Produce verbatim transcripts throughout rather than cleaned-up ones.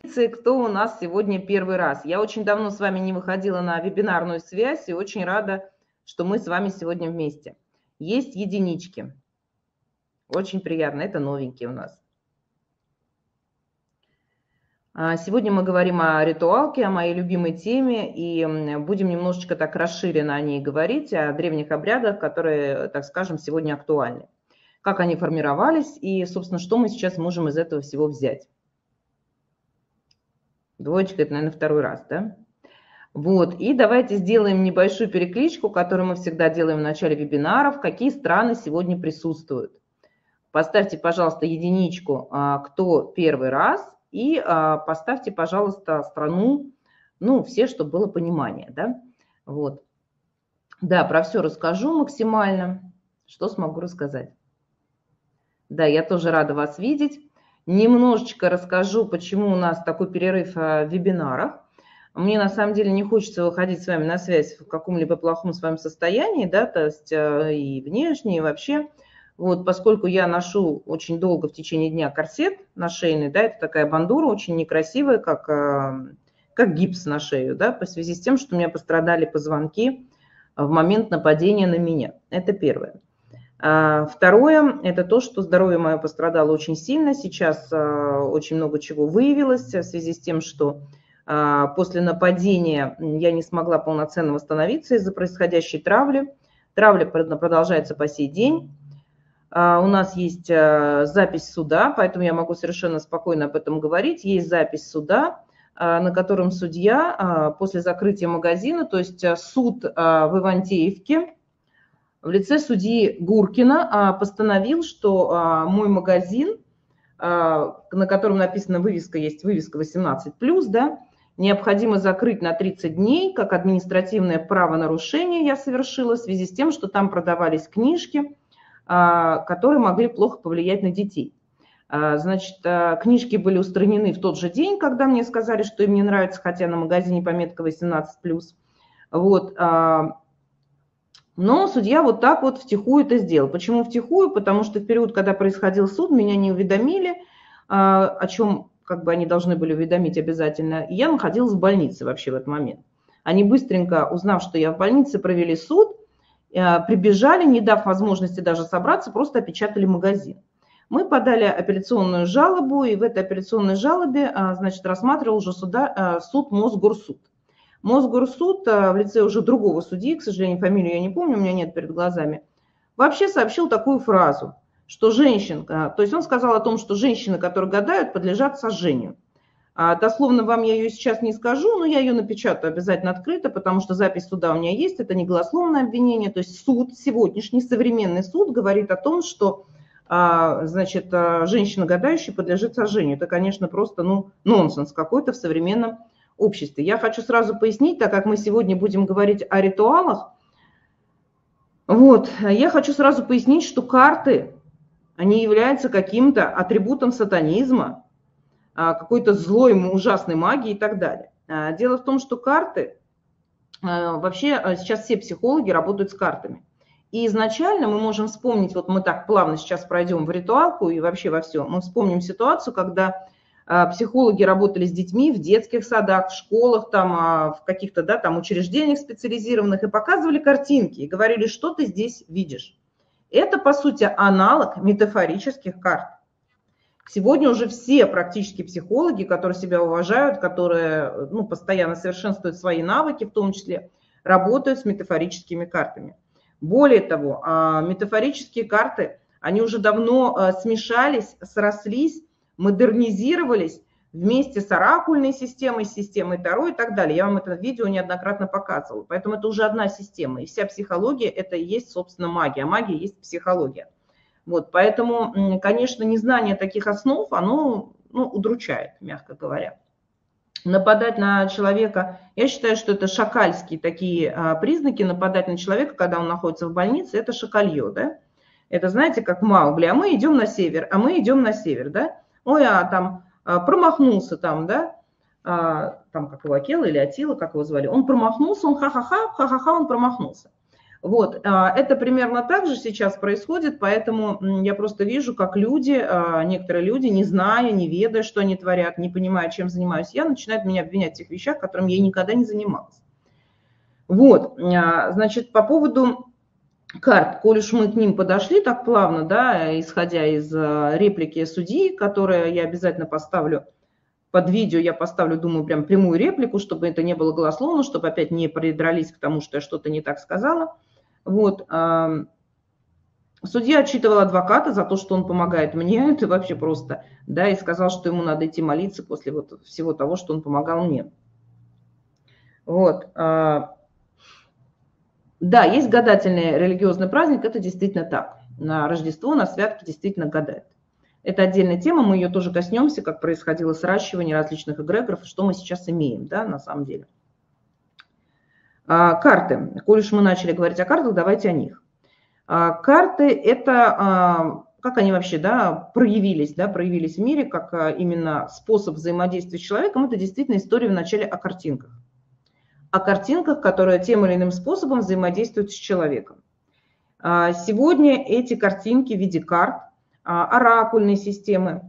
Кто у нас сегодня первый раз? Я очень давно с вами не выходила на вебинарную связь и очень рада, что мы с вами сегодня вместе. Есть единички. Очень приятно, это новенькие у нас. Сегодня мы говорим о ритуалке, о моей любимой теме, и будем немножечко так расширенно о ней говорить, о древних обрядах, которые, так скажем, сегодня актуальны. Как они формировались и, собственно, что мы сейчас можем из этого всего взять. Двоечка – это, наверное, второй раз, да? Вот, и давайте сделаем небольшую перекличку, которую мы всегда делаем в начале вебинаров. Какие страны сегодня присутствуют? Поставьте, пожалуйста, единичку, кто первый раз, и поставьте, пожалуйста, страну, ну, все, чтобы было понимание, да? Вот. Да, про все расскажу максимально. Что смогу рассказать? Да, я тоже рада вас видеть. Немножечко расскажу, почему у нас такой перерыв в вебинарах. Мне на самом деле не хочется выходить с вами на связь в каком-либо плохом своем состоянии, да, то есть и внешне, и вообще. Вот, поскольку я ношу очень долго в течение дня корсет на шейный, да, это такая бандура очень некрасивая, как, как гипс на шею, да, по связи с тем, что у меня пострадали позвонки в момент нападения на меня. Это первое. Второе – это то, что здоровье мое пострадало очень сильно. Сейчас очень много чего выявилось в связи с тем, что после нападения я не смогла полноценно восстановиться из-за происходящей травли. Травля продолжается по сей день. У нас есть запись суда, поэтому я могу совершенно спокойно об этом говорить. Есть запись суда, на котором судья после закрытия магазина, то есть суд в Ивантеевке, в лице судьи Гуркина постановил, что мой магазин, на котором написана вывеска, есть вывеска восемнадцать плюс, да, необходимо закрыть на тридцать дней, как административное правонарушение я совершила в связи с тем, что там продавались книжки, которые могли плохо повлиять на детей. Значит, книжки были устранены в тот же день, когда мне сказали, что им не нравится, хотя на магазине пометка восемнадцать плюс. Вот. Но судья вот так вот втихую это сделал. Почему втихую? Потому что в период, когда происходил суд, меня не уведомили, о чем как бы они должны были уведомить обязательно. И я находилась в больнице вообще в этот момент. Они быстренько, узнав, что я в больнице, провели суд, прибежали, не дав возможности даже собраться, просто опечатали магазин. Мы подали апелляционную жалобу, и в этой апелляционной жалобе, значит, рассматривал уже суда, суд Мосгорсуд. Мосгорсуд в лице уже другого судьи, к сожалению, фамилию я не помню, у меня нет перед глазами, вообще сообщил такую фразу, что женщина, то есть он сказал о том, что женщины, которые гадают, подлежат сожжению. А дословно вам я ее сейчас не скажу, но я ее напечатаю обязательно открыто, потому что запись суда у меня есть, это не голословное обвинение, то есть суд, сегодняшний современный суд говорит о том, что, значит, женщина гадающая подлежит сожжению. Это, конечно, просто, ну, нонсенс какой-то в современном обществе. Я хочу сразу пояснить, так как мы сегодня будем говорить о ритуалах, вот, я хочу сразу пояснить, что карты, они являются каким-то атрибутом сатанизма, какой-то злой, ужасной магии и так далее. Дело в том, что карты, вообще сейчас все психологи работают с картами. И изначально мы можем вспомнить, вот мы так плавно сейчас пройдем в ритуалку и вообще во все, мы вспомним ситуацию, когда психологи работали с детьми в детских садах, в школах, там, в каких-то, да, там учреждениях специализированных и показывали картинки и говорили, что ты здесь видишь. Это, по сути, аналог метафорических карт. Сегодня уже все практически психологи, которые себя уважают, которые, ну, постоянно совершенствуют свои навыки, в том числе, работают с метафорическими картами. Более того, метафорические карты, они уже давно смешались, срослись, модернизировались вместе с оракульной системой, системой Таро и так далее. Я вам это видео неоднократно показывала. Поэтому это уже одна система. И вся психология – это и есть, собственно, магия. А магия есть психология. Вот, поэтому, конечно, незнание таких основ, оно, ну, удручает, мягко говоря. Нападать на человека, я считаю, что это шакальские такие а, признаки, нападать на человека, когда он находится в больнице, это шакалье, да? Это, знаете, как Маугли, а мы идем на север, а мы идем на север, да? Ой, а там а, промахнулся там, да? А, там как его Акела или Атила, как его звали, он промахнулся, он ха-ха-ха, ха-ха-ха, он промахнулся. Вот, это примерно так же сейчас происходит, поэтому я просто вижу, как люди, некоторые люди, не зная, не ведая, что они творят, не понимая, чем занимаюсь я, начинают меня обвинять в тех вещах, которыми я никогда не занималась. Вот, значит, по поводу карт, коль уж мы к ним подошли так плавно, да, исходя из реплики судьи, которую я обязательно поставлю под видео, я поставлю, думаю, прям прямую реплику, чтобы это не было голословно, чтобы опять не придрались к тому, что я что-то не так сказала. Вот. Судья отчитывал адвоката за то, что он помогает мне, это вообще просто, да, и сказал, что ему надо идти молиться после вот всего того, что он помогал мне. Вот. Да, есть гадательный религиозный праздник, это действительно так. На Рождество, на святки действительно гадают. Это отдельная тема, мы ее тоже коснемся, как происходило сращивание различных эгрегоров, что мы сейчас имеем, да, на самом деле. Карты. Коль уж мы начали говорить о картах, давайте о них. Карты – это, как они вообще, да, проявились, да, проявились в мире, как именно способ взаимодействия с человеком, это действительно история вначале о картинках. О картинках, которые тем или иным способом взаимодействуют с человеком. Сегодня эти картинки в виде карт, оракульные системы,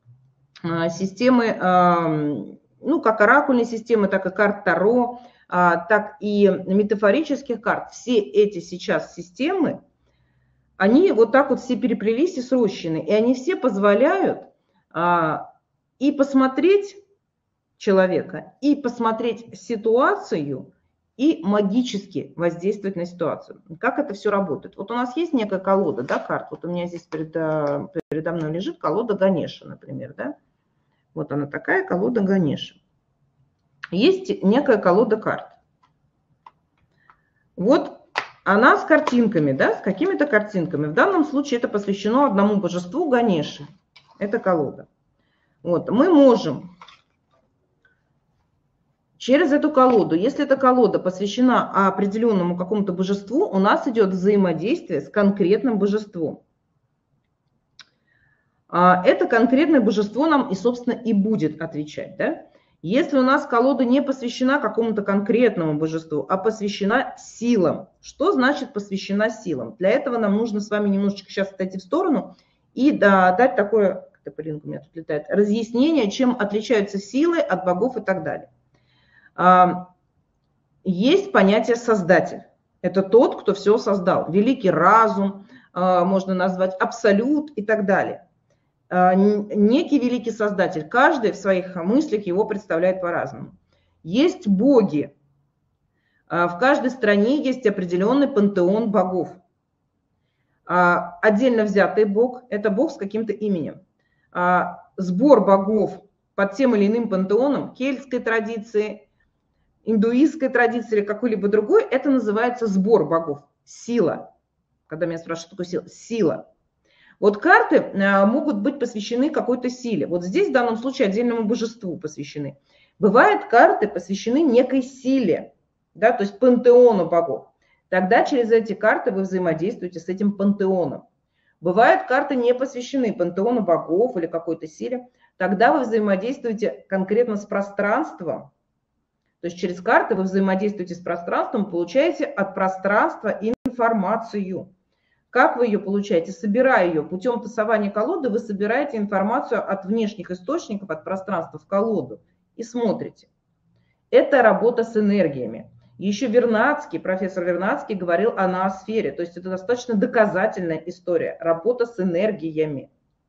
системы, ну, как оракульные системы, так и карт Таро, так и метафорических карт, все эти сейчас системы, они вот так вот все переплелись и срощены, и они все позволяют и посмотреть человека, и посмотреть ситуацию, и магически воздействовать на ситуацию. Как это все работает? Вот у нас есть некая колода, да, карт. Вот у меня здесь перед, передо мной лежит колода Ганеша, например, да. Вот она такая колода Ганеша. Есть некая колода карт. Вот она с картинками, да, с какими-то картинками. В данном случае это посвящено одному божеству Ганеше. Это колода. Вот, мы можем через эту колоду, если эта колода посвящена определенному какому-то божеству, у нас идет взаимодействие с конкретным божеством. Это конкретное божество нам и, собственно, и будет отвечать, да? Если у нас колода не посвящена какому-то конкретному божеству, а посвящена силам. Что значит посвящена силам? Для этого нам нужно с вами немножечко сейчас отойти в сторону и да, дать такое, Полинка у меня тут летает, разъяснение, чем отличаются силы от богов и так далее. Есть понятие создатель. Это тот, кто все создал. Великий разум, можно назвать абсолют и так далее. Некий великий создатель. Каждый в своих мыслях его представляет по-разному. Есть боги. В каждой стране есть определенный пантеон богов. Отдельно взятый бог – это бог с каким-то именем. Сбор богов под тем или иным пантеоном, кельтской традиции, индуистской традиции или какой-либо другой, это называется сбор богов. Сила. Когда меня спрашивают, что такое сила? Сила. Вот карты могут быть посвящены какой-то силе. Вот здесь в данном случае отдельному божеству посвящены. Бывают карты посвящены некой силе, да, то есть пантеону богов. Тогда через эти карты вы взаимодействуете с этим пантеоном. Бывают карты не посвящены пантеону богов или какой-то силе. Тогда вы взаимодействуете конкретно с пространством. То есть через карты вы взаимодействуете с пространством, получаете от пространства информацию. Как вы ее получаете? Собирая ее путем тасования колоды, вы собираете информацию от внешних источников, от пространства в колоду и смотрите. Это работа с энергиями. Еще Вернадский, профессор Вернадский говорил о ноосфере, то есть это достаточно доказательная история, работа с энергиями.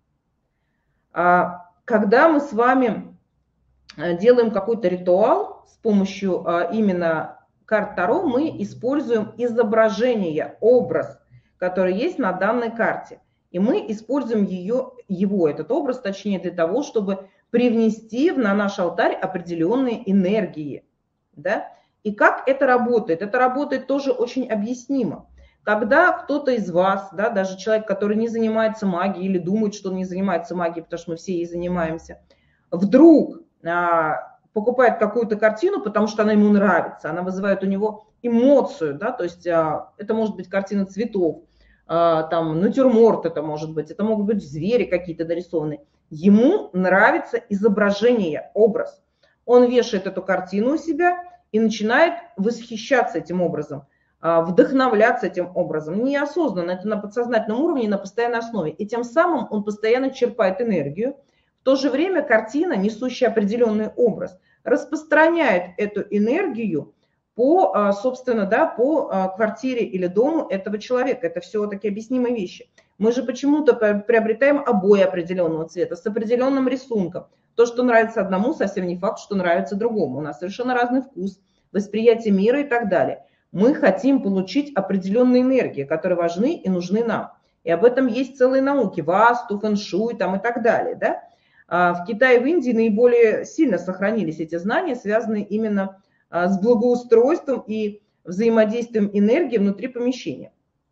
Когда мы с вами делаем какой-то ритуал с помощью именно карт Таро, мы используем изображение, образ, который есть на данной карте. И мы используем ее, его, этот образ, точнее, для того, чтобы привнести на наш алтарь определенные энергии. Да? И как это работает? Это работает тоже очень объяснимо. Когда кто-то из вас, да, даже человек, который не занимается магией или думает, что он не занимается магией, потому что мы все ей занимаемся, вдруг а, покупает какую-то картину, потому что она ему нравится, она вызывает у него эмоцию, да, то есть а, это может быть картина цветов, а, там натюрморт это может быть, это могут быть звери какие-то нарисованные. Ему нравится изображение, образ. Он вешает эту картину у себя и начинает восхищаться этим образом. вдохновляться этим образом, неосознанно, это на подсознательном уровне, на постоянной основе. И тем самым он постоянно черпает энергию. В то же время картина, несущая определенный образ, распространяет эту энергию по, собственно, да, по квартире или дому этого человека. Это все-таки объяснимые вещи. Мы же почему-то приобретаем обои определенного цвета с определенным рисунком. То, что нравится одному, совсем не факт, что нравится другому. У нас совершенно разный вкус, восприятие мира и так далее. Мы хотим получить определенные энергии, которые важны и нужны нам. И об этом есть целые науки, васту, фэншуй там и так далее. Да? В Китае и в Индии наиболее сильно сохранились эти знания, связанные именно с благоустройством и взаимодействием энергии внутри помещения.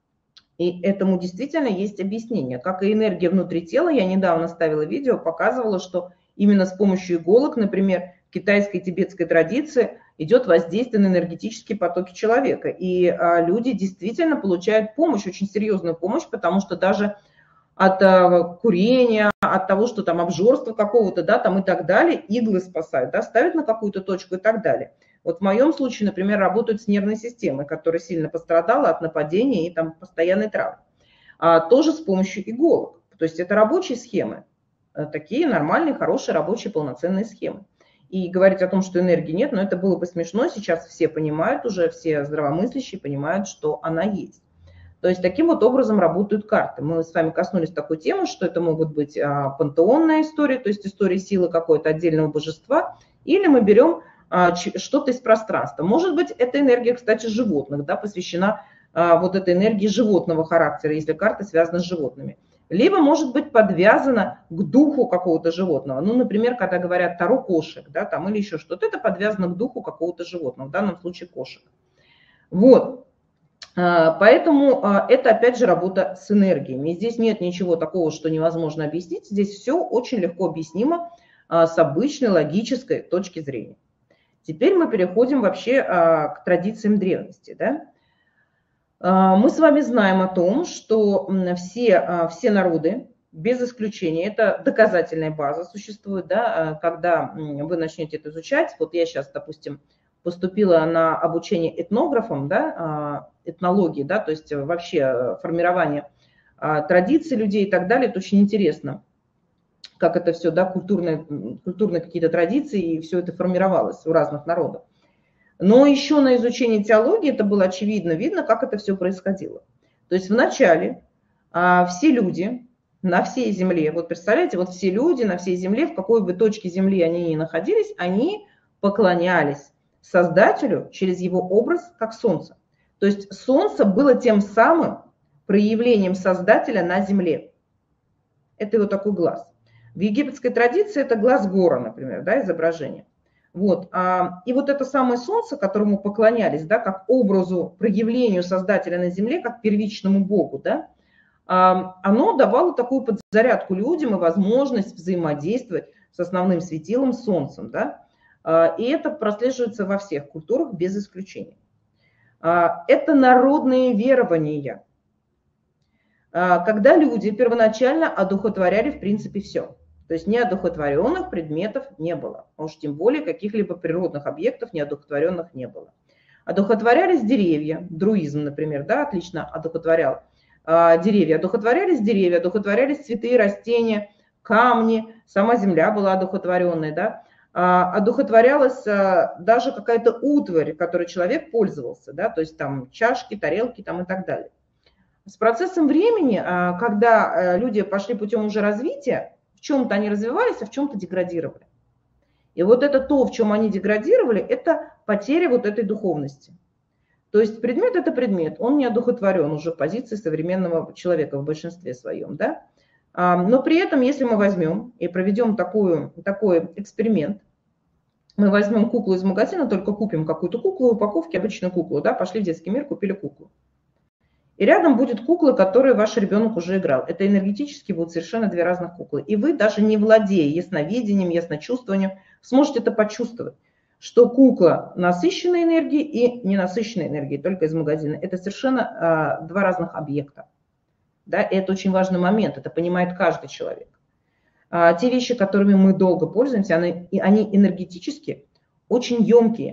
И этому действительно есть объяснение. Как и энергия внутри тела, я недавно ставила видео, показывала, что именно с помощью иголок, например, в китайской и тибетской традиции идет воздействие на энергетические потоки человека. И а, люди действительно получают помощь, очень серьезную помощь, потому что даже от а, курения, от того, что там обжорства какого-то, да, там и так далее, иглы спасают, да, ставят на какую-то точку и так далее. Вот в моем случае, например, работают с нервной системой, которая сильно пострадала от нападения и там постоянной травмы. А, тоже с помощью иголок. То есть это рабочие схемы, такие нормальные, хорошие, рабочие, полноценные схемы. И говорить о том, что энергии нет, но это было бы смешно. Сейчас все понимают уже, все здравомыслящие понимают, что она есть. То есть таким вот образом работают карты. Мы с вами коснулись такой темы, что это могут быть а, пантеонная история, то есть история силы какого-то отдельного божества, или мы берем а, что-то из пространства. Может быть, это энергия, кстати, животных, да, посвящена а, вот этой энергии животного характера, если карта связана с животными. Либо может быть подвязано к духу какого-то животного. Ну, например, когда говорят таро кошек, да, там или еще что-то, это подвязано к духу какого-то животного, в данном случае кошек. Вот. Поэтому это, опять же, работа с энергиями. И здесь нет ничего такого, что невозможно объяснить. Здесь все очень легко объяснимо с обычной логической точки зрения. Теперь мы переходим вообще к традициям древности, да? Мы с вами знаем о том, что все, все народы, без исключения, это доказательная база существует, да, когда вы начнете это изучать. Вот я сейчас, допустим, поступила на обучение этнографам, да, этнологии, да, то есть вообще формирование традиций людей и так далее. Это очень интересно, как это все, да, культурные, культурные какие-то традиции, и все это формировалось у разных народов. Но еще на изучении теологии это было очевидно, видно, как это все происходило. То есть вначале а, все люди на всей земле, вот представляете, вот все люди на всей земле, в какой бы точке земли они ни находились, они поклонялись Создателю через его образ, как солнце. То есть солнце было тем самым проявлением Создателя на земле. Это его такой глаз. В египетской традиции это глаз гора, например, да, изображение. Вот. И вот это самое солнце, которому поклонялись, да, как образу, проявлению Создателя на земле, как первичному Богу, да, оно давало такую подзарядку людям и возможность взаимодействовать с основным светилом, солнцем. Да. И это прослеживается во всех культурах без исключения. Это народные верования, когда люди первоначально одухотворяли в принципе все. То есть неодухотворенных предметов не было, а уж тем более каких-либо природных объектов неодухотворенных не было. Одухотворялись деревья, друизм, например, да, отлично одухотворял а, деревья. Одухотворялись деревья, одухотворялись цветы, растения, камни, сама земля была одухотворенной, да. А, одухотворялась а, даже какая-то утварь, которой человек пользовался, да, то есть там чашки, тарелки там и так далее. С процессом времени, а, когда люди пошли путем уже развития, в чем-то они развивались, а в чем-то деградировали. И вот это то, в чем они деградировали, это потеря вот этой духовности. То есть предмет – это предмет, он не одухотворен уже в позиции современного человека в большинстве своем. Да? Но при этом, если мы возьмем и проведем такую, такой эксперимент, мы возьмем куклу из магазина, только купим какую-то куклу, упаковки, обычную куклу, да? Пошли в детский мир, купили куклу. И рядом будет кукла, которой ваш ребенок уже играл. Это энергетически будут совершенно две разных куклы. И вы, даже не владея ясновидением, ясночувствованием, сможете это почувствовать, что кукла насыщенной энергией и ненасыщенной энергией, только из магазина. Это совершенно а, два разных объекта. Да? И это очень важный момент, это понимает каждый человек. А, те вещи, которыми мы долго пользуемся, они, они энергетически очень емкие.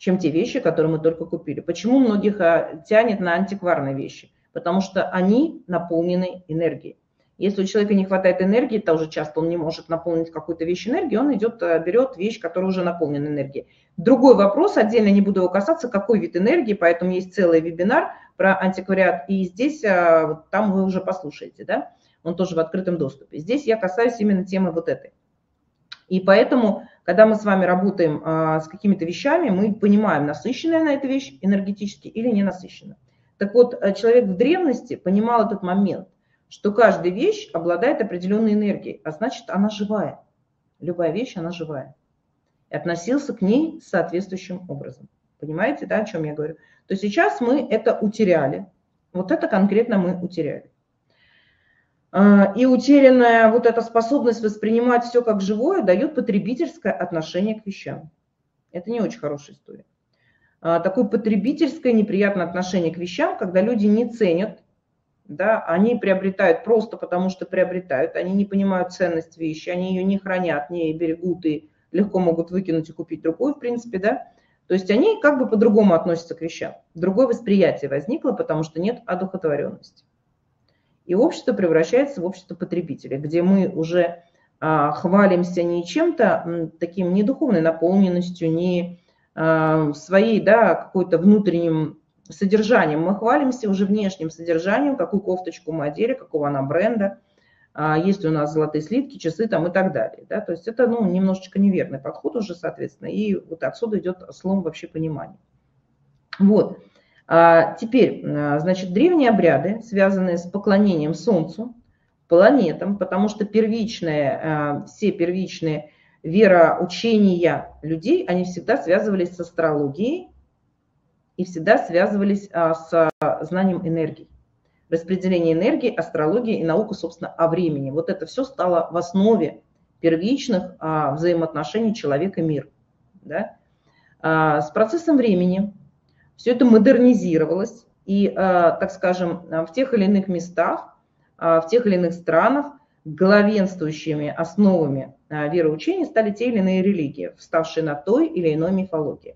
чем те вещи, которые мы только купили. Почему многих тянет на антикварные вещи? Потому что они наполнены энергией. Если у человека не хватает энергии, тоже часто он не может наполнить какую-то вещь энергией, он идет, берет вещь, которая уже наполнена энергией. Другой вопрос, отдельно не буду его касаться, какой вид энергии, поэтому есть целый вебинар про антиквариат, и здесь, там вы уже послушаете, да, он тоже в открытом доступе. Здесь я касаюсь именно темы вот этой. И поэтому, когда мы с вами работаем с какими-то вещами, мы понимаем, насыщенная она эта вещь энергетически или не насыщенная. Так вот, человек в древности понимал этот момент, что каждая вещь обладает определенной энергией, а значит, она живая. Любая вещь, она живая. И относился к ней соответствующим образом. Понимаете, да, о чем я говорю? То сейчас мы это утеряли. Вот это конкретно мы утеряли. И утерянная вот эта способность воспринимать все как живое дает потребительское отношение к вещам. Это не очень хорошая история. Такое потребительское неприятное отношение к вещам, когда люди не ценят, да, они приобретают просто потому, что приобретают, они не понимают ценность вещи, они ее не хранят, не берегут и легко могут выкинуть и купить другую, в принципе, да. То есть они как бы по-другому относятся к вещам. Другое восприятие возникло, потому что нет одухотворенности. И общество превращается в общество потребителей, где мы уже а, хвалимся не чем-то таким, не духовной наполненностью, не а, своей, да, какой-то внутренним содержанием. Мы хвалимся уже внешним содержанием, какую кофточку мы одели, какого она бренда, а, есть ли у нас золотые слитки, часы там и так далее. Да? То есть это ну, немножечко неверный подход уже, соответственно, и вот отсюда идет слом вообще понимания. Вот. А теперь, значит, древние обряды, связанные с поклонением Солнцу, планетам, потому что первичные, все первичные вероучения людей, они всегда связывались с астрологией и всегда связывались с знанием энергии. Распределение энергии, астрология и наука, собственно, о времени. Вот это все стало в основе первичных взаимоотношений человека и мира. Да? С процессом времени все это модернизировалось, и, так скажем, в тех или иных местах, в тех или иных странах главенствующими основами вероучений стали те или иные религии, вставшие на той или иной мифологии.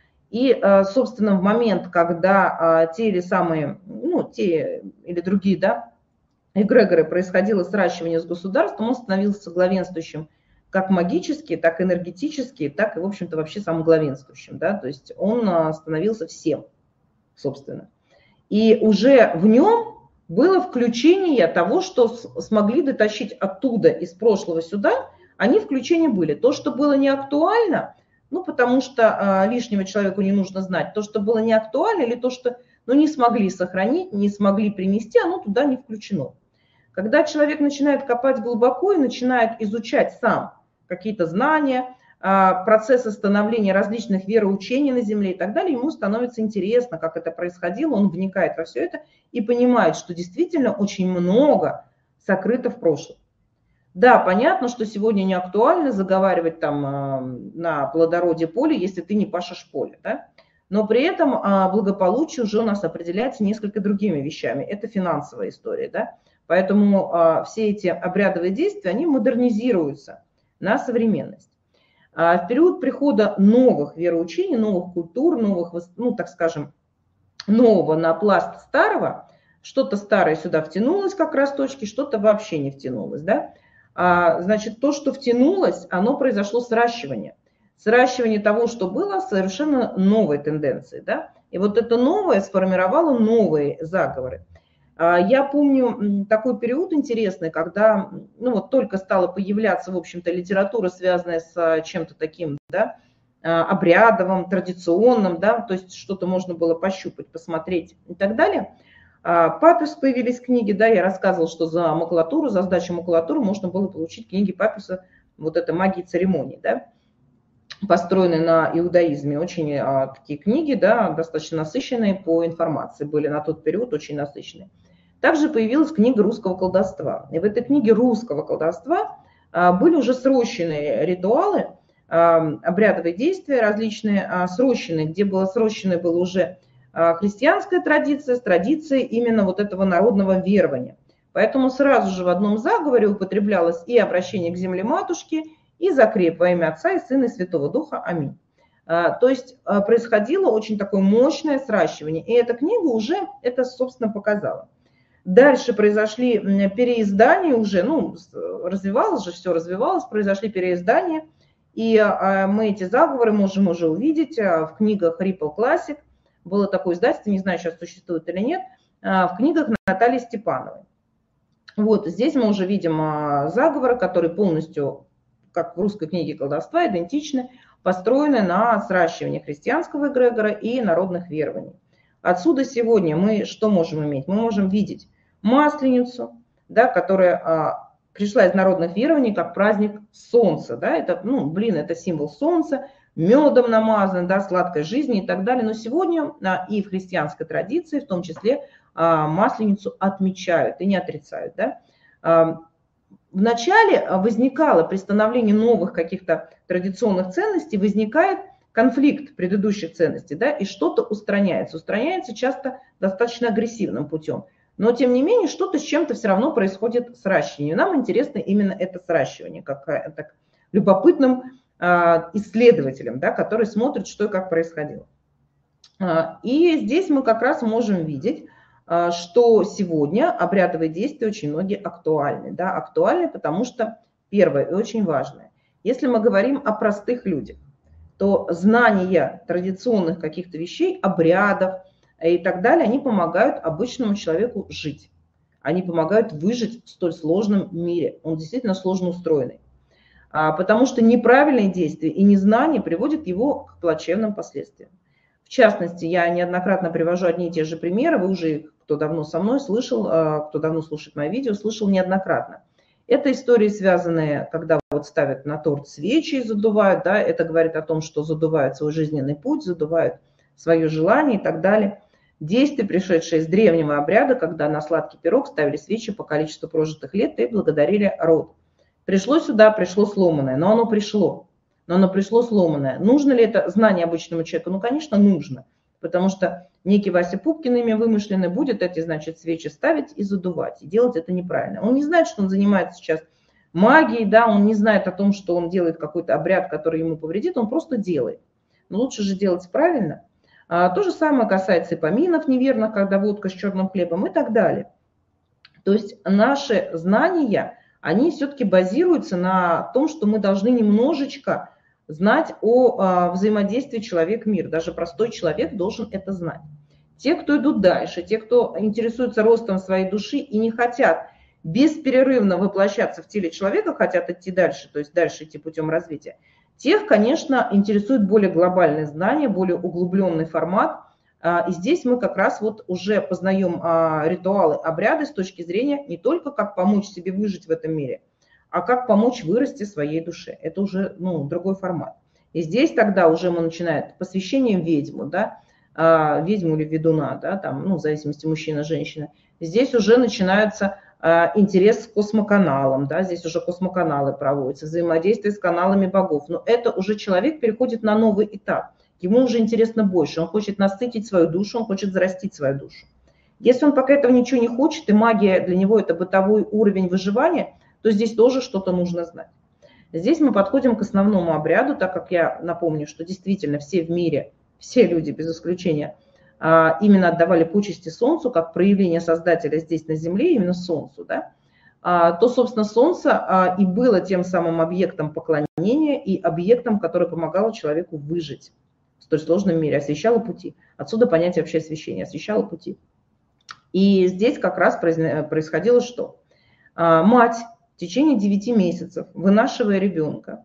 И, собственно, в момент, когда те или самые, ну, те или другие, да, эгрегоры, происходило сращивание с государством, он становился главенствующим как магически, так энергетически, так и, в общем-то, вообще самоглавенствующим, да, то есть он становился всем, собственно. И уже в нем было включение того, что смогли дотащить оттуда, из прошлого сюда, они включения были. То, что было не актуально, ну, потому что а, лишнего человеку не нужно знать, то, что было не актуально, или то, что ну, не смогли сохранить, не смогли принести, оно туда не включено. Когда человек начинает копать глубоко и начинает изучать сам какие-то знания, процессы становления различных вероучений на Земле и так далее, ему становится интересно, как это происходило, он вникает во все это и понимает, что действительно очень много сокрыто в прошлом. Да, понятно, что сегодня не актуально заговаривать там на плодородие поля, если ты не пашешь поле, да? Но при этом благополучие уже у нас определяется несколько другими вещами. Это финансовая история, да? Поэтому все эти обрядовые действия, они модернизируются на современность. В период прихода новых вероучений, новых культур, новых, ну, так скажем, нового на пласт старого, что-то старое сюда втянулось как раз точки, что-то вообще не втянулось, да? Значит, то, что втянулось, оно произошло сращивание. Сращивание того, что было, совершенно новой тенденции, да? И вот это новое сформировало новые заговоры. Я помню такой период интересный, когда ну, вот только стала появляться, в общем-то, литература, связанная с чем-то таким, да, обрядовым, традиционным, да, то есть что-то можно было пощупать, посмотреть и так далее. Папюс появились книги, да, я рассказывала, что за макулатуру, за сдачу макулатуры можно было получить книги Папюса, вот это «Магия церемоний», да, построенные на иудаизме, очень а, такие книги, да, достаточно насыщенные по информации, были на тот период очень насыщенные. Также появилась книга русского колдовства. И в этой книге русского колдовства а, были уже срощенные ритуалы, а, обрядовые действия различные, а, срощенные, где было срощенное было уже а, христианская традиция с традицией именно вот этого народного верования. Поэтому сразу же в одном заговоре употреблялось и обращение к земле матушки, и закреп во имя Отца и Сына и Святого Духа. Аминь. То есть происходило очень такое мощное сращивание, и эта книга уже это, собственно, показала. Дальше произошли переиздания уже, ну, развивалось же, все развивалось, произошли переиздания, и мы эти заговоры можем уже увидеть в книгах Ripple Classic. Было такое издательство, не знаю, сейчас существует или нет, в книгах Натальи Степановой. Вот здесь мы уже видим заговоры, которые полностью, как в русской книге колдовства, идентичны, построены на сращивании христианского эгрегора и народных верований. Отсюда сегодня мы что можем иметь? Мы можем видеть Масленицу, да, которая а, пришла из народных верований как праздник солнца. Да, это, ну, блин, это символ солнца, медом намазан, да, сладкой жизни и так далее. Но сегодня а, и в христианской традиции, в том числе, а, Масленицу отмечают и не отрицают. Да. А, вначале возникало при становлении новых каких-то традиционных ценностей, возникает конфликт предыдущих ценностей, да, и что-то устраняется. Устраняется часто достаточно агрессивным путем. Но, тем не менее, что-то с чем-то все равно происходит сращивание. Нам интересно именно это сращивание, как так, любопытным э, исследователям, да, который смотрит, что и как происходило. Э, и здесь мы как раз можем видеть, э, что сегодня обрядовые действия очень многие актуальны. Да, актуальны, потому что, первое и очень важное, если мы говорим о простых людях, то знания традиционных каких-то вещей, обрядов и так далее, они помогают обычному человеку жить. Они помогают выжить в столь сложном мире. Он действительно сложно устроенный. Потому что неправильные действия и незнание приводят его к плачевным последствиям. В частности, я неоднократно привожу одни и те же примеры. Вы уже, кто давно со мной слышал, кто давно слушает мои видео, слышал неоднократно. Это истории, связанные, когда вот ставят на торт свечи и задувают, да, это говорит о том, что задувают свой жизненный путь, задувают свое желание и так далее. Действия, пришедшие из древнего обряда, когда на сладкий пирог ставили свечи по количеству прожитых лет и благодарили род. Пришло сюда, пришло сломанное, но оно пришло, но оно пришло сломанное. Нужно ли это знание обычному человеку? Ну, конечно, нужно, потому что некий Вася Пупкин, имя вымышленное, будет эти, значит, свечи ставить и задувать, и делать это неправильно. Он не знает, что он занимается сейчас магией, да, он не знает о том, что он делает какой-то обряд, который ему повредит, он просто делает. Но лучше же делать правильно. А, то же самое касается и поминов неверных, когда водка с черным хлебом и так далее. То есть наши знания, они все-таки базируются на том, что мы должны немножечко знать о а, взаимодействии человек-мир. Даже простой человек должен это знать. Те, кто идут дальше, те, кто интересуется ростом своей души и не хотят бесперерывно воплощаться в теле человека, хотят идти дальше, то есть дальше идти путем развития, тех, конечно, интересует более глобальное знание, более углубленный формат. И здесь мы как раз вот уже познаем ритуалы, обряды с точки зрения не только как помочь себе выжить в этом мире, а как помочь вырасти своей душе. Это уже, ну, другой формат. И здесь тогда уже мы начинаем посвящением ведьму, да, ведьму или ведуна, да, там, ну, в зависимости мужчина-женщина. Здесь уже начинается интерес к космоканалам, да, здесь уже космоканалы проводятся, взаимодействие с каналами богов. Но это уже человек переходит на новый этап. Ему уже интересно больше, он хочет насытить свою душу, он хочет зарастить свою душу. Если он пока этого ничего не хочет, и магия для него это бытовой уровень выживания, то здесь тоже что-то нужно знать. Здесь мы подходим к основному обряду, так как я напомню, что действительно все в мире, все люди без исключения, именно отдавали почести Солнцу, как проявление Создателя здесь на Земле, именно Солнцу, да, то, собственно, Солнце и было тем самым объектом поклонения и объектом, который помогало человеку выжить в столь сложном мире, освещало пути. Отсюда понятие вообще освещения, освещало пути. И здесь как раз происходило что? Мать в течение девяти месяцев, вынашивая ребенка,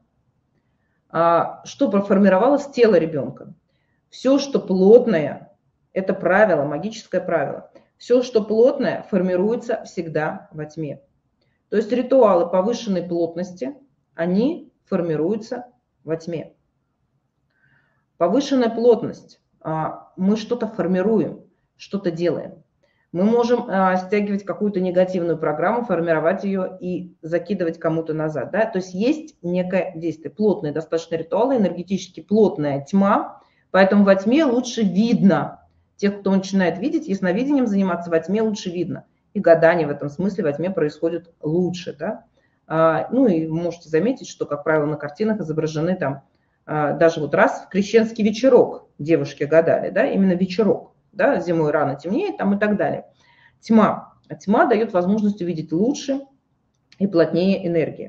что проформировалось тело ребенка? Все, что плотное, это правило, магическое правило. Все, что плотное, формируется всегда во тьме. То есть ритуалы повышенной плотности, они формируются во тьме. Повышенная плотность. Мы что-то формируем, что-то делаем. Мы можем стягивать какую-то негативную программу, формировать ее и закидывать кому-то назад. Да? То есть есть некое действие. Плотные достаточно ритуалы, энергетически плотная тьма, поэтому во тьме лучше видно. Тех, кто начинает видеть, ясновидением заниматься во тьме лучше видно. И гадания в этом смысле во тьме происходят лучше. Да? А, ну и вы можете заметить, что, как правило, на картинах изображены там даже вот раз в крещенский вечерок девушки гадали, да, именно вечерок, да, зимой рано темнеет там и так далее. Тьма. Тьма дает возможность увидеть лучше и плотнее энергии.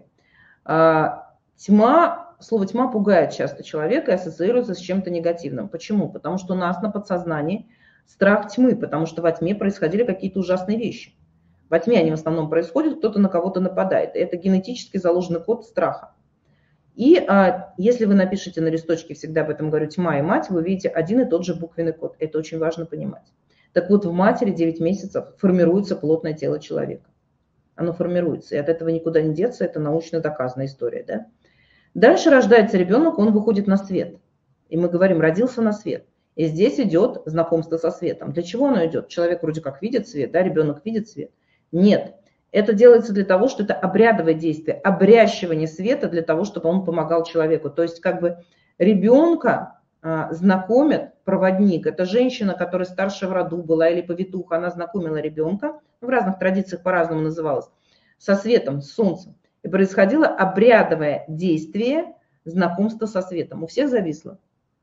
Тьма, слово тьма пугает часто человека и ассоциируется с чем-то негативным. Почему? Потому что у нас на подсознании страх тьмы, потому что во тьме происходили какие-то ужасные вещи. Во тьме они в основном происходят, кто-то на кого-то нападает. Это генетически заложенный код страха. И а, если вы напишите на листочке, всегда об этом говорю, тьма и мать, вы увидите один и тот же буквенный код. Это очень важно понимать. Так вот, в матери девять месяцев формируется плотное тело человека. Оно формируется, и от этого никуда не деться, это научно доказанная история. Да? Дальше рождается ребенок, он выходит на свет. И мы говорим, родился на свет. И здесь идет знакомство со светом. Для чего оно идет? Человек вроде как видит свет, да, ребенок видит свет. Нет, это делается для того, что это обрядовое действие, обрящивание света для того, чтобы он помогал человеку. То есть как бы ребенка а, знакомят, проводник, это женщина, которая старше в роду была или повитуха, она знакомила ребенка, в разных традициях по-разному называлось, со светом, с солнцем. И происходило обрядовое действие знакомства со светом. У всех зависло.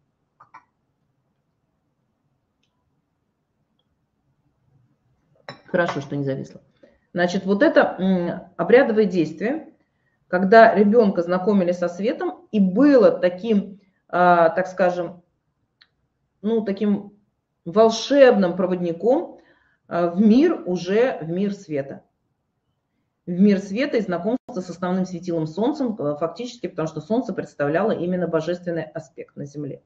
Хорошо, что не зависло. Значит, вот это обрядовое действие, когда ребенка знакомили со светом, и было таким, так скажем, ну, таким волшебным проводником в мир, уже в мир света. В мир света и знакомство с основным светилом Солнцем, фактически, потому что Солнце представляло именно божественный аспект на Земле.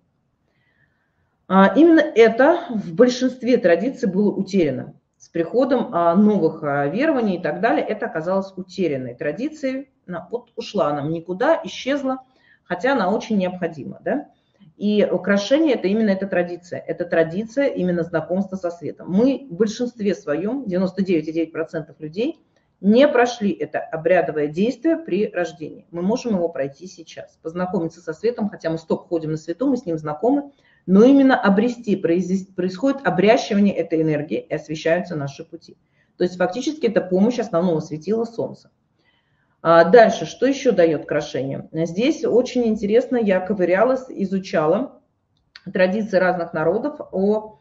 Именно это в большинстве традиций было утеряно. С приходом новых верований и так далее, это оказалось утерянной традицией. Вот ушла она никуда, исчезла, хотя она очень необходима. Да? И украшение – это именно эта традиция. Это традиция именно знакомства со светом. Мы в большинстве своем, девяносто девять целых девять десятых процента людей, не прошли это обрядовое действие при рождении. Мы можем его пройти сейчас. Познакомиться со светом, хотя мы столько ходим на свету, мы с ним знакомы, но именно обрести, происходит обрящивание этой энергии и освещаются наши пути. То есть фактически это помощь основного светила Солнца. Дальше, что еще дает украшение? Здесь очень интересно, я ковырялась, изучала традиции разных народов о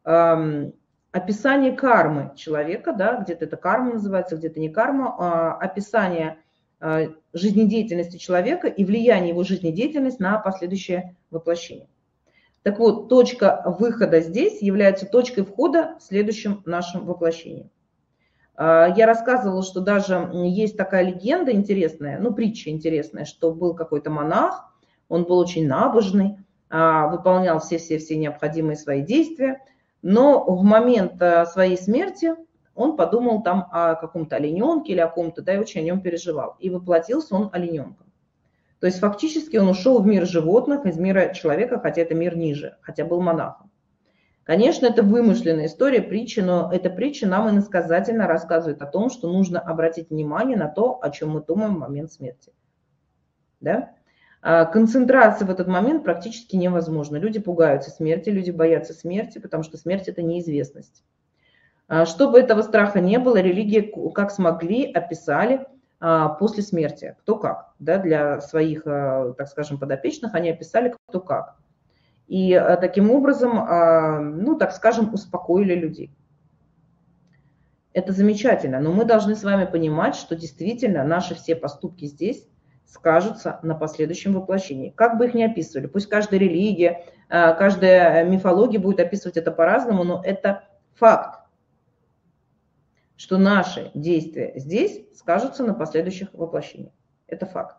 э, описании кармы человека, да, где-то это карма называется, где-то не карма, а описание э, жизнедеятельности человека и влияние его жизнедеятельности на последующее воплощение. Так вот, точка выхода здесь является точкой входа в следующем нашем воплощении. Я рассказывала, что даже есть такая легенда интересная, ну, притча интересная, что был какой-то монах, он был очень набожный, выполнял все-все-все необходимые свои действия, но в момент своей смерти он подумал там о каком-то олененке или о ком-то, да, и очень о нем переживал. И воплотился он олененком. То есть фактически он ушел в мир животных из мира человека, хотя это мир ниже, хотя был монахом. Конечно, это вымышленная история, притча, но эта притча нам иносказательно рассказывает о том, что нужно обратить внимание на то, о чем мы думаем в момент смерти. Да? Концентрация в этот момент практически невозможна. Люди пугаются смерти, люди боятся смерти, потому что смерть – это неизвестность. Чтобы этого страха не было, религии как смогли описали после смерти, кто как. Да? Для своих, так скажем, подопечных они описали кто как. И таким образом, ну, так скажем, успокоили людей. Это замечательно, но мы должны с вами понимать, что действительно наши все поступки здесь скажутся на последующем воплощении. Как бы их ни описывали, пусть каждая религия, каждая мифология будет описывать это по-разному, но это факт, что наши действия здесь скажутся на последующих воплощениях. Это факт.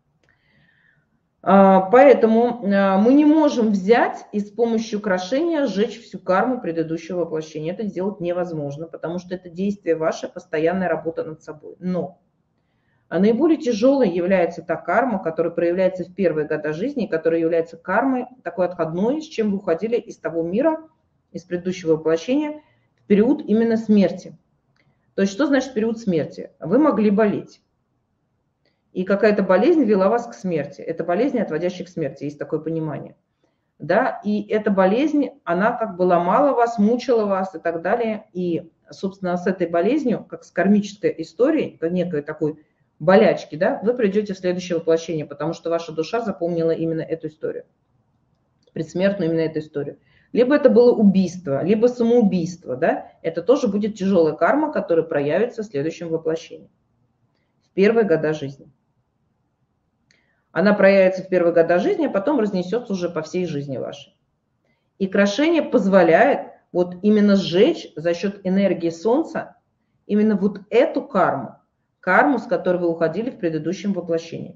Поэтому мы не можем взять и с помощью украшения сжечь всю карму предыдущего воплощения. Это сделать невозможно, потому что это действие ваше, постоянная работа над собой. Но наиболее тяжелой является та карма, которая проявляется в первые годы жизни, которая является кармой такой отходной, с чем вы уходили из того мира, из предыдущего воплощения, в период именно смерти. То есть что значит период смерти? Вы могли болеть. И какая-то болезнь вела вас к смерти. Это болезнь, отводящая к смерти, есть такое понимание. Да? И эта болезнь, она как бы ломала вас, мучила вас и так далее. И, собственно, с этой болезнью, как с кармической историей, некой такой болячки, да, вы придете в следующее воплощение, потому что ваша душа запомнила именно эту историю, предсмертную именно эту историю. Либо это было убийство, либо самоубийство, да, это тоже будет тяжелая карма, которая проявится в следующем воплощении, в первые года жизни. Она проявится в первые года жизни, а потом разнесется уже по всей жизни вашей. И крошение позволяет вот именно сжечь за счет энергии Солнца именно вот эту карму, карму, с которой вы уходили в предыдущем воплощении.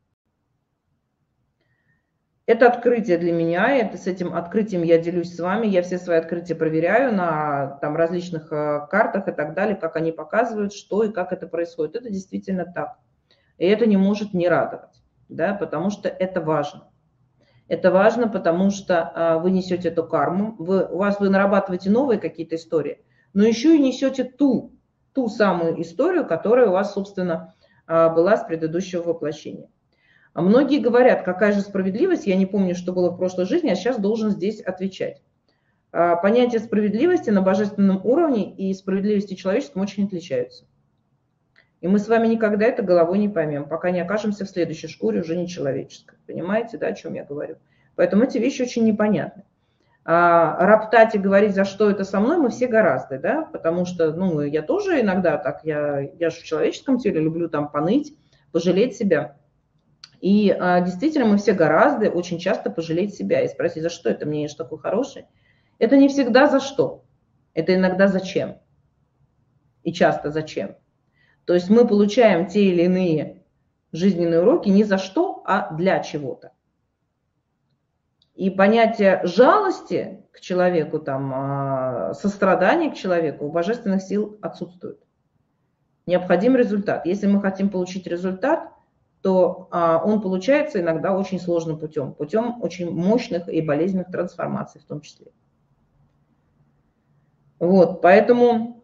Это открытие для меня, это с этим открытием я делюсь с вами, я все свои открытия проверяю на там, различных э, картах и так далее, как они показывают, что и как это происходит. Это действительно так. И это не может не радовать, да, потому что это важно. Это важно, потому что э, вы несете эту карму, вы, у вас вы нарабатываете новые какие-то истории, но еще и несете ту, ту самую историю, которая у вас, собственно, э, была с предыдущего воплощения. А многие говорят, какая же справедливость, я не помню, что было в прошлой жизни, а сейчас должен здесь отвечать. Понятие справедливости на божественном уровне и справедливости человеческом очень отличаются. И мы с вами никогда это головой не поймем, пока не окажемся в следующей шкуре уже не человеческой. Понимаете, да, о чем я говорю? Поэтому эти вещи очень непонятны. А роптать и говорить, за что это со мной, мы все гораздо, да, потому что, ну, я тоже иногда так, я, я же в человеческом теле люблю там поныть, пожалеть себя. И а, действительно мы все гораздо очень часто пожалеть себя и спросить, за что это мне, я же такой хороший. Это не всегда за что, это иногда зачем. И часто зачем. То есть мы получаем те или иные жизненные уроки не за что, а для чего-то. И понятие жалости к человеку, там, сострадания к человеку у божественных сил отсутствует. Необходим результат. Если мы хотим получить результат, то он получается иногда очень сложным путем, путем очень мощных и болезненных трансформаций в том числе. Вот, поэтому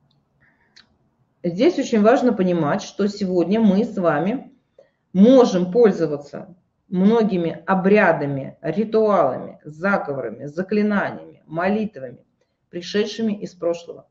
здесь очень важно понимать, что сегодня мы с вами можем пользоваться многими обрядами, ритуалами, заговорами, заклинаниями, молитвами, пришедшими из прошлого.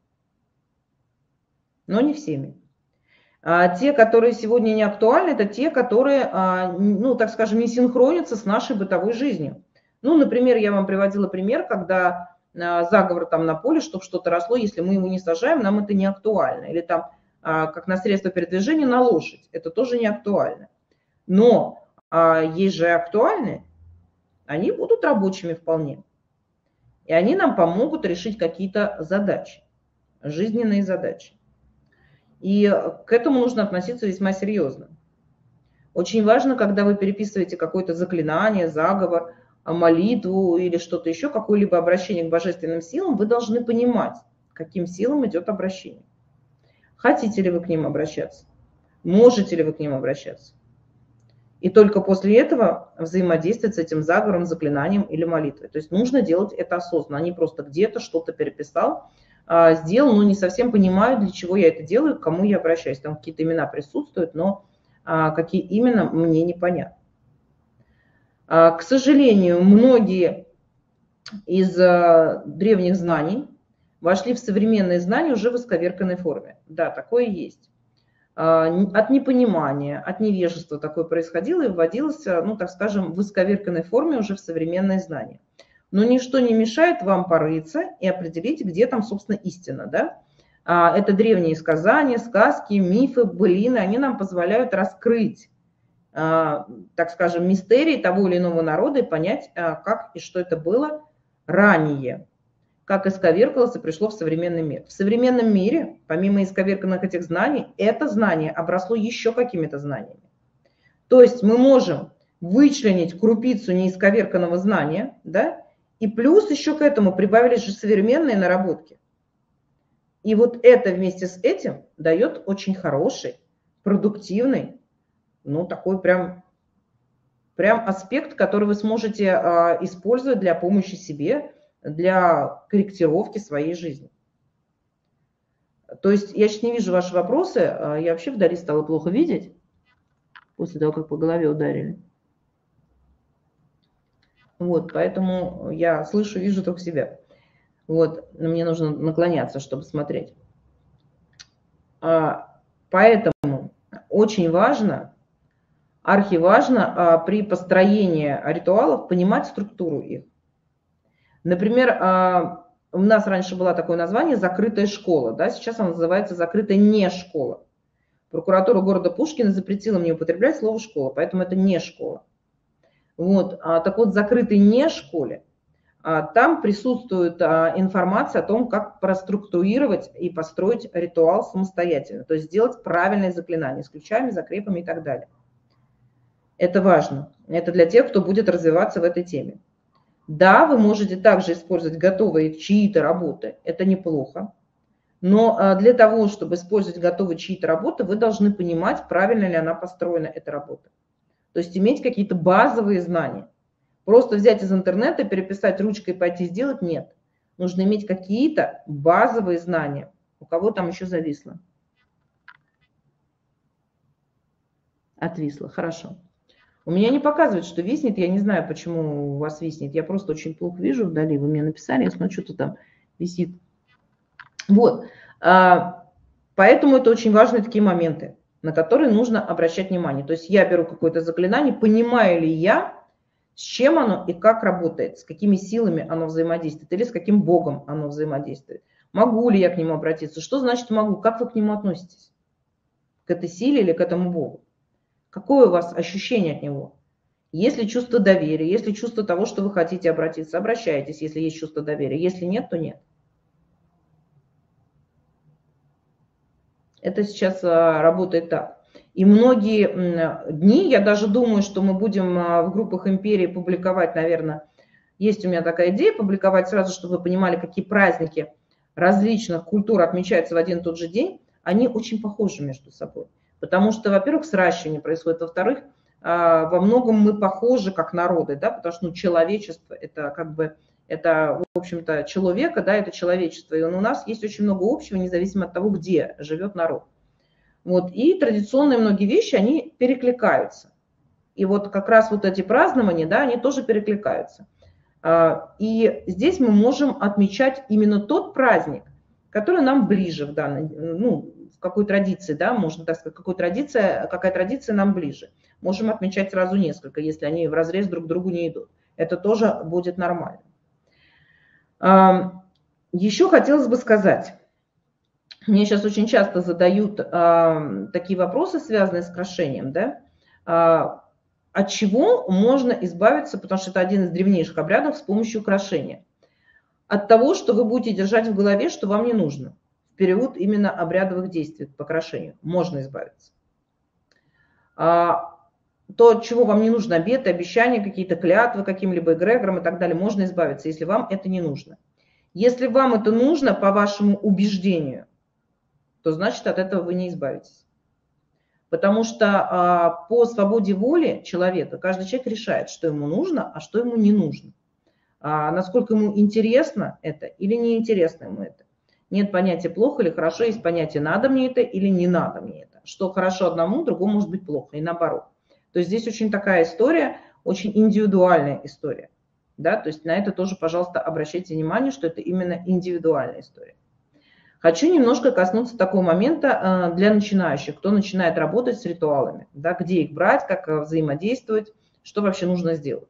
Но не всеми. А те, которые сегодня не актуальны, это те, которые, ну, так скажем, не синхронятся с нашей бытовой жизнью. Ну, например, я вам приводила пример, когда заговор там на поле, чтобы что-то росло, если мы его не сажаем, нам это не актуально. Или там, как на средство передвижения, на лошадь. Это тоже не актуально. Но есть же актуальные, они будут рабочими вполне. И они нам помогут решить какие-то задачи, жизненные задачи. И к этому нужно относиться весьма серьезно. Очень важно, когда вы переписываете какое-то заклинание, заговор, молитву или что-то еще, какое-либо обращение к божественным силам, вы должны понимать, к каким силам идет обращение. Хотите ли вы к ним обращаться? Можете ли вы к ним обращаться? И только после этого взаимодействовать с этим заговором, заклинанием или молитвой. То есть нужно делать это осознанно, а не просто где-то что-то переписал, сделал, но не совсем понимаю, для чего я это делаю, к кому я обращаюсь. Там какие-то имена присутствуют, но какие именно, мне непонятно. К сожалению, многие из древних знаний вошли в современные знания уже в исковерканной форме. Да, такое есть. От непонимания, от невежества такое происходило и вводилось, ну, так скажем, в исковерканной форме уже в современные знания. Но ничто не мешает вам порыться и определить, где там, собственно, истина. Да? Это древние сказания, сказки, мифы, былины, они нам позволяют раскрыть, так скажем, мистерии того или иного народа и понять, как и что это было ранее, как исковеркалось и пришло в современный мир. В современном мире, помимо исковерканных этих знаний, это знание обросло еще какими-то знаниями. То есть мы можем вычленить крупицу неисковерканного знания, да, и плюс еще к этому прибавились же современные наработки. И вот это вместе с этим дает очень хороший, продуктивный, ну такой прям, прям аспект, который вы сможете а, использовать для помощи себе, для корректировки своей жизни. То есть я сейчас не вижу ваши вопросы, я вообще вдали стала плохо видеть, после того, как по голове ударили. Вот, поэтому я слышу, вижу только себя. Вот, мне нужно наклоняться, чтобы смотреть. Поэтому очень важно, архиважно при построении ритуалов понимать структуру их. Например, у нас раньше было такое название «закрытая школа», да, сейчас она называется «закрытая не школа». Прокуратура города Пушкина запретила мне употреблять слово «школа», поэтому это не школа. Вот. Так вот, в закрытой не школе там присутствует информация о том, как проструктурировать и построить ритуал самостоятельно, то есть сделать правильные заклинания с ключами, закрепами и так далее. Это важно. Это для тех, кто будет развиваться в этой теме. Да, вы можете также использовать готовые чьи-то работы, это неплохо. Но для того, чтобы использовать готовые чьи-то работы, вы должны понимать, правильно ли она построена, эта работа. То есть иметь какие-то базовые знания. Просто взять из интернета, переписать ручкой и пойти сделать – нет. Нужно иметь какие-то базовые знания. У кого там еще зависло? Отвисло, хорошо. У меня не показывает, что виснет. Я не знаю, почему у вас виснет. Я просто очень плохо вижу вдали. Вы мне написали, я смотрю, что-то там висит. Вот. Поэтому это очень важные такие моменты, на которые нужно обращать внимание. То есть я беру какое-то заклинание, понимаю ли я, с чем оно и как работает, с какими силами оно взаимодействует или с каким богом оно взаимодействует. Могу ли я к нему обратиться? Что значит могу? Как вы к нему относитесь? К этой силе или к этому богу? Какое у вас ощущение от него? Есть ли чувство доверия, есть ли чувство того, что вы хотите обратиться, обращайтесь, если есть чувство доверия. Если нет, то нет. Это сейчас работает так. И многие дни, я даже думаю, что мы будем в группах империи публиковать, наверное, есть у меня такая идея, публиковать сразу, чтобы вы понимали, какие праздники различных культур отмечаются в один и тот же день, они очень похожи между собой. Потому что, во-первых, сращивание происходит, во-вторых, во многом мы похожи как народы, да, потому что ну, человечество, это как бы, это, в общем-то, человека, да, это человечество, и у нас есть очень много общего, независимо от того, где живет народ. Вот, и традиционные многие вещи, они перекликаются. И вот как раз вот эти празднования, да, они тоже перекликаются. И здесь мы можем отмечать именно тот праздник, который нам ближе в данной, ну, в какой традиции, да, можно так сказать, какой традиция, какая традиция нам ближе. Можем отмечать сразу несколько, если они вразрез друг к другу не идут. Это тоже будет нормально. Еще хотелось бы сказать, мне сейчас очень часто задают такие вопросы, связанные с украшением, да, от чего можно избавиться, потому что это один из древнейших обрядов, с помощью украшения. От того, что вы будете держать в голове, что вам не нужно. В период именно обрядовых действий по украшению можно избавиться. То, от чего вам не нужно, обеты, обещания, какие-то клятвы каким-либо эгрегором и так далее, можно избавиться, если вам это не нужно. Если вам это нужно по вашему убеждению, то значит от этого вы не избавитесь. Потому что по свободе воли человека каждый человек решает, что ему нужно, а что ему не нужно. А насколько ему интересно это или неинтересно ему это. Нет понятия плохо или хорошо, есть понятие надо мне это или не надо мне это. Что хорошо одному, другому может быть плохо и наоборот. То есть здесь очень такая история, очень индивидуальная история. Да? То есть на это тоже, пожалуйста, обращайте внимание, что это именно индивидуальная история. Хочу немножко коснуться такого момента для начинающих, кто начинает работать с ритуалами. Да? Где их брать, как взаимодействовать, что вообще нужно сделать.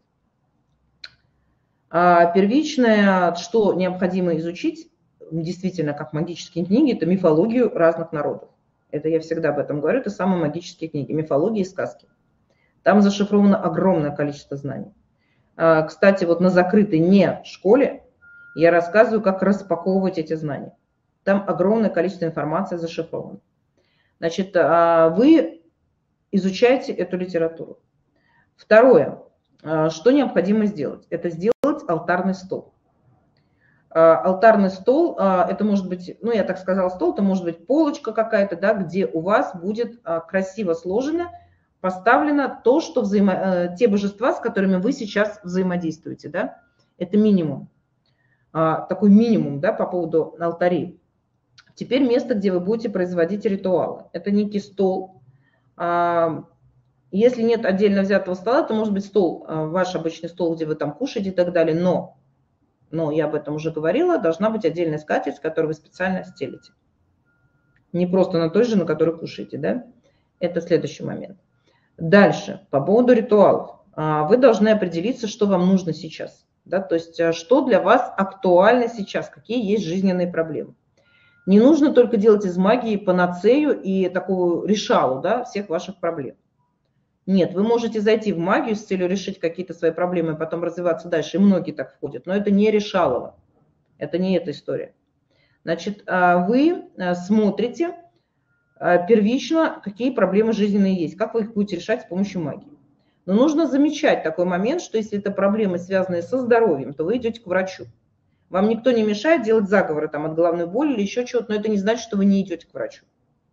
Первичное, что необходимо изучить, действительно, как магические книги, это мифологию разных народов. Это я всегда об этом говорю, это самые магические книги, мифологии и сказки. Там зашифровано огромное количество знаний. Кстати, вот на закрытой не школе я рассказываю, как распаковывать эти знания. Там огромное количество информации зашифровано. Значит, вы изучаете эту литературу. Второе, что необходимо сделать, это сделать алтарный стол. Алтарный стол, это может быть, ну я так сказала, стол, это может быть полочка какая-то, да, где у вас будет красиво сложено, поставлено то, что взаимо... те божества, с которыми вы сейчас взаимодействуете, да, это минимум, такой минимум, да, по поводу алтарей. Теперь место, где вы будете производить ритуалы. Это некий стол. Если нет отдельно взятого стола, то может быть стол, ваш обычный стол, где вы там кушаете и так далее, но, но я об этом уже говорила, должна быть отдельная скатерть, которую вы специально стелите. Не просто на той же, на которой кушаете, да. Это следующий момент. Дальше, по поводу ритуалов. Вы должны определиться, что вам нужно сейчас. Да? То есть, что для вас актуально сейчас, какие есть жизненные проблемы. Не нужно только делать из магии панацею и такую решалу, да, всех ваших проблем. Нет, вы можете зайти в магию с целью решить какие-то свои проблемы, и потом развиваться дальше, и многие так входят, но это не решалово, это не эта история. Значит, вы смотрите первично, какие проблемы жизненные есть, как вы их будете решать с помощью магии. Но нужно замечать такой момент, что если это проблемы, связанные со здоровьем, то вы идете к врачу. Вам никто не мешает делать заговоры там, от головной боли или еще чего-то, но это не значит, что вы не идете к врачу.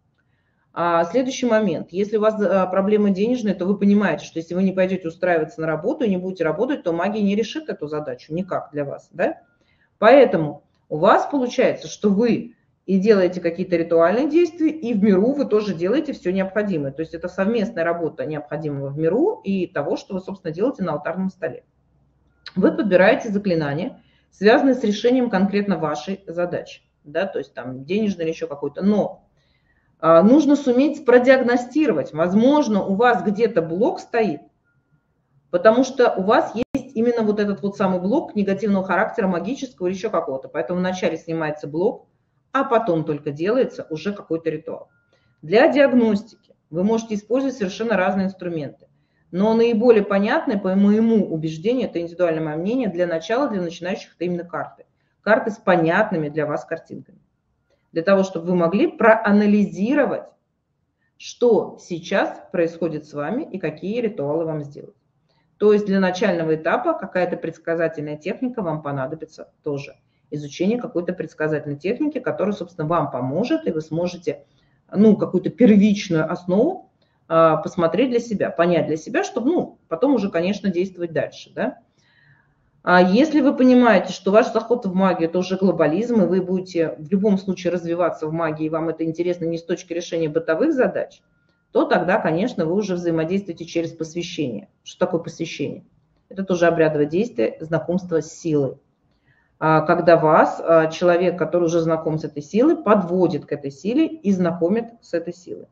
А следующий момент. Если у вас проблемы денежные, то вы понимаете, что если вы не пойдете устраиваться на работу и не будете работать, то магия не решит эту задачу никак для вас. Да? Поэтому у вас получается, что вы и делаете какие-то ритуальные действия, и в миру вы тоже делаете все необходимое. То есть это совместная работа необходимого в миру и того, что вы, собственно, делаете на алтарном столе. Вы подбираете заклинания, связанные с решением конкретно вашей задачи. Да? То есть там денежный или еще какой-то. Но а, нужно суметь продиагностировать. Возможно, у вас где-то блок стоит, потому что у вас есть именно вот этот вот самый блок негативного характера, магического или еще какого-то. Поэтому вначале снимается блок, а потом только делается уже какой-то ритуал. Для диагностики вы можете использовать совершенно разные инструменты. Но наиболее понятное, по моему убеждению, это индивидуальное мое мнение, для начала, для начинающих, это именно карты. Карты с понятными для вас картинками. Для того, чтобы вы могли проанализировать, что сейчас происходит с вами и какие ритуалы вам сделать. То есть для начального этапа какая-то предсказательная техника вам понадобится тоже. Изучение какой-то предсказательной техники, которая, собственно, вам поможет, и вы сможете, ну, какую-то первичную основу а, посмотреть для себя, понять для себя, чтобы, ну, потом уже, конечно, действовать дальше, да. А если вы понимаете, что ваш заход в магию – это уже глобализм, и вы будете в любом случае развиваться в магии, и вам это интересно не с точки решения бытовых задач, то тогда, конечно, вы уже взаимодействуете через посвящение. Что такое посвящение? Это тоже обрядовое действие, знакомство с силой. Когда вас человек, который уже знаком с этой силой, подводит к этой силе и знакомит с этой силой.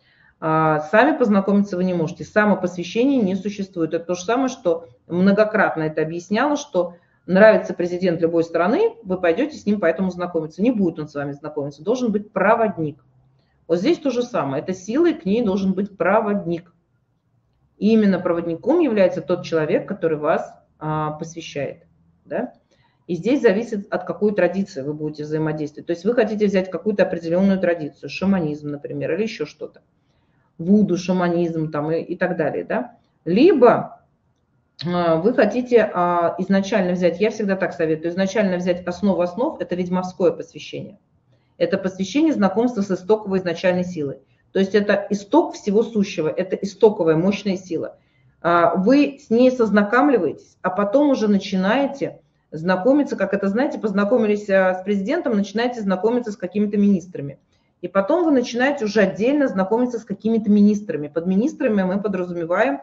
Сами познакомиться вы не можете, самопосвящение не существует. Это то же самое, что многократно это объясняло, что нравится президент любой страны, вы пойдете с ним поэтому знакомиться. Не будет он с вами знакомиться, должен быть проводник. Вот здесь то же самое, это сила, и к ней должен быть проводник. И именно проводником является тот человек, который вас посвящает, да? И здесь зависит, от какой традиции вы будете взаимодействовать. То есть вы хотите взять какую-то определенную традицию, шаманизм, например, или еще что-то. Вуду, шаманизм там, и, и так далее. Да? Либо э, вы хотите э, изначально взять, я всегда так советую, изначально взять основу основ, это ведьмовское посвящение. Это посвящение знакомства с истоковой изначальной силой. То есть это исток всего сущего, это истоковая мощная сила. Э, вы с ней сознакомливаетесь, а потом уже начинаете знакомиться, как это, знаете, познакомились с президентом, начинаете знакомиться с какими-то министрами. И потом вы начинаете уже отдельно знакомиться с какими-то министрами. Под министрами мы подразумеваем,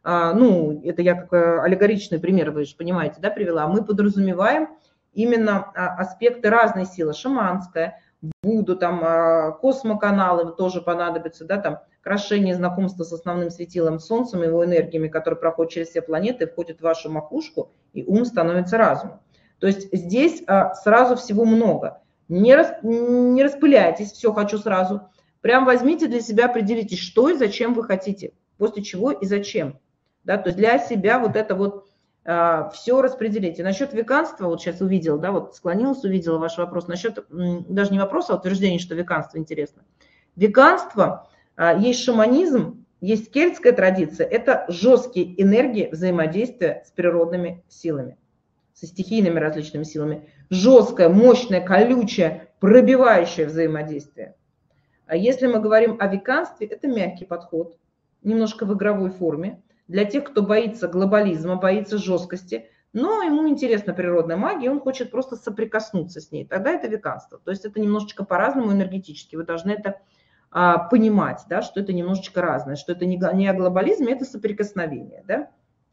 ну, это я как аллегоричный пример, вы же понимаете, да, привела, мы подразумеваем именно аспекты разной силы, шаманская, вуду, там, космоканалы тоже понадобятся, да, там, крашение знакомства с основным светилом Солнцем, его энергиями, которые проходят через все планеты, входят в вашу макушку, и ум становится разумом. То есть здесь а, сразу всего много. Не, рас, не распыляйтесь, все хочу сразу. Прям возьмите для себя, определитесь, что и зачем вы хотите, после чего и зачем. Да, то есть для себя вот это вот а, все распределите. Насчет веканства, вот сейчас увидела, да, вот склонилась, увидела ваш вопрос. Насчет, даже не вопрос, а утверждение, что веканство интересно. Веканство, а, есть шаманизм, есть кельтская традиция, это жесткие энергии взаимодействия с природными силами, со стихийными различными силами. Жесткое, мощное, колючее, пробивающее взаимодействие. А если мы говорим о веканстве, это мягкий подход, немножко в игровой форме, для тех, кто боится глобализма, боится жесткости, но ему интересна природная магия, он хочет просто соприкоснуться с ней. Тогда это веканство. То есть это немножечко по-разному энергетически. Вы должны это а, понимать, да, что это немножечко разное, что это не, не о глобализме, это соприкосновение. Да?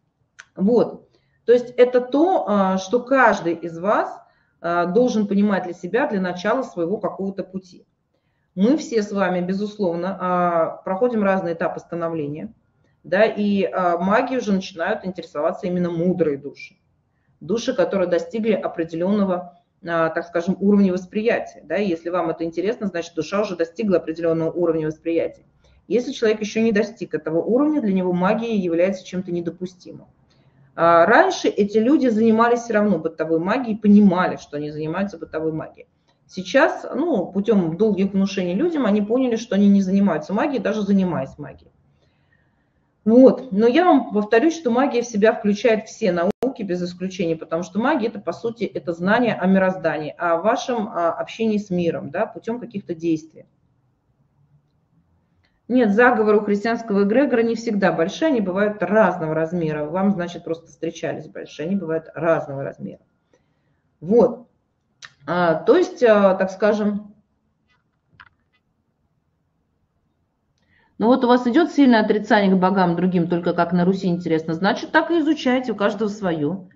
Вот. То есть это то, а, что каждый из вас а, должен понимать для себя для начала своего какого-то пути. Мы все с вами, безусловно, проходим разные этапы становления, да, и магией уже начинают интересоваться именно мудрые души. Души, которые достигли определенного, так скажем, уровня восприятия. Да? Если вам это интересно, значит, душа уже достигла определенного уровня восприятия. Если человек еще не достиг этого уровня, для него магия является чем-то недопустимым. Раньше эти люди занимались все равно бытовой магией, понимали, что они занимаются бытовой магией. Сейчас, ну, путем долгих внушений людям, они поняли, что они не занимаются магией, даже занимаясь магией. Вот. Но я вам повторюсь, что магия в себя включает все науки без исключения, потому что магия – это, по сути, это знание о мироздании, о вашем общении с миром, да, путем каких-то действий. Нет, заговоры у христианского эгрегора не всегда большие, они бывают разного размера. Вам, значит, просто встречались большие, они бывают разного размера. Вот. А, то есть, а, так скажем, ну вот у вас идет сильное отрицание к богам другим, только как на Руси интересно, значит, так и изучайте, у каждого свое.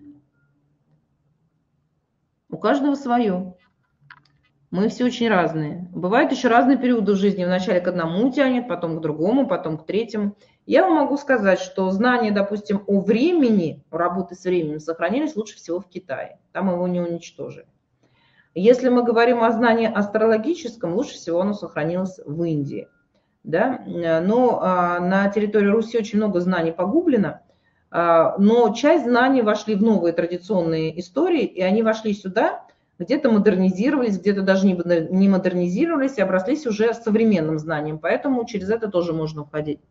У каждого свое. Мы все очень разные. Бывают еще разные периоды в жизни. Вначале к одному тянет, потом к другому, потом к третьему. Я вам могу сказать, что знания, допустим, о времени, работы с временем сохранились лучше всего в Китае. Там его не уничтожили. Если мы говорим о знании астрологическом, лучше всего оно сохранилось в Индии. Да? Но а, на территории Руси очень много знаний погублено, а, но часть знаний вошли в новые традиционные истории, и они вошли сюда, где-то модернизировались, где-то даже не модернизировались и оброслись уже современным знанием, поэтому через это тоже можно уходить.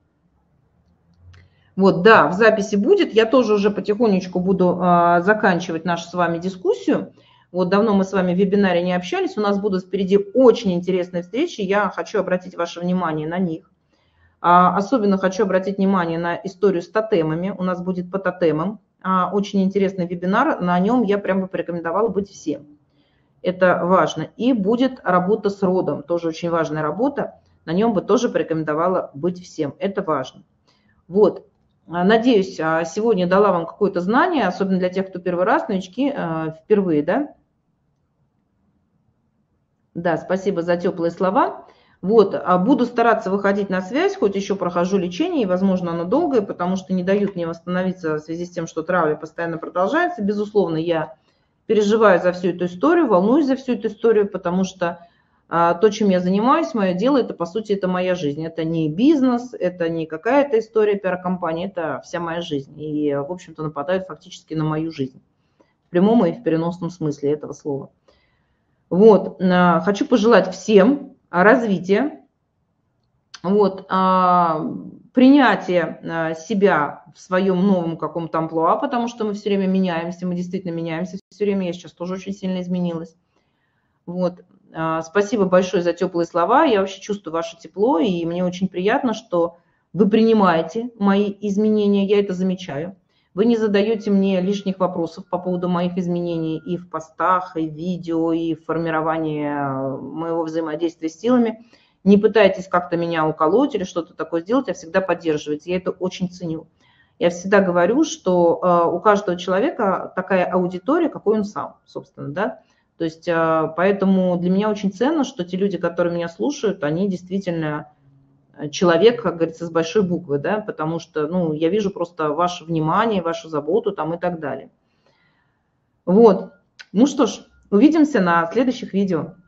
Вот, да, в записи будет, я тоже уже потихонечку буду а, заканчивать нашу с вами дискуссию. Вот давно мы с вами в вебинаре не общались, у нас будут впереди очень интересные встречи, я хочу обратить ваше внимание на них. А, особенно хочу обратить внимание на историю с тотемами, у нас будет по тотемам а, очень интересный вебинар, на нем я прям бы порекомендовала быть всем. Это важно. И будет работа с родом, тоже очень важная работа, на нем бы тоже порекомендовала быть всем, это важно. Вот. Надеюсь, сегодня дала вам какое-то знание, особенно для тех, кто первый раз, новички впервые, да? Да, спасибо за теплые слова. Вот, буду стараться выходить на связь, хоть еще прохожу лечение, и, возможно, оно долгое, потому что не дают мне восстановиться в связи с тем, что травля постоянно продолжается. Безусловно, я переживаю за всю эту историю, волнуюсь за всю эту историю, потому что а, то, чем я занимаюсь, мое дело, это, по сути, это моя жизнь. Это не бизнес, это не какая-то история пиар-компании, это вся моя жизнь. И, в общем-то, нападают фактически на мою жизнь. В прямом и в переносном смысле этого слова. Вот. А, хочу пожелать всем развития. Вот. А, принятие себя в своем новом каком-то амплуа, потому что мы все время меняемся, мы действительно меняемся все время, я сейчас тоже очень сильно изменилась. Вот. Спасибо большое за теплые слова, я вообще чувствую ваше тепло, и мне очень приятно, что вы принимаете мои изменения, я это замечаю. Вы не задаете мне лишних вопросов по поводу моих изменений и в постах, и в видео, и в формировании моего взаимодействия с силами. Не пытайтесь как-то меня уколоть или что-то такое сделать, а всегда поддерживаете. Я это очень ценю. Я всегда говорю, что э, у каждого человека такая аудитория, какой он сам, собственно, да. То есть э, поэтому для меня очень ценно, что те люди, которые меня слушают, они действительно человек, как говорится, с большой буквы, да, потому что, ну, я вижу просто ваше внимание, вашу заботу там и так далее. Вот. Ну что ж, увидимся на следующих видео.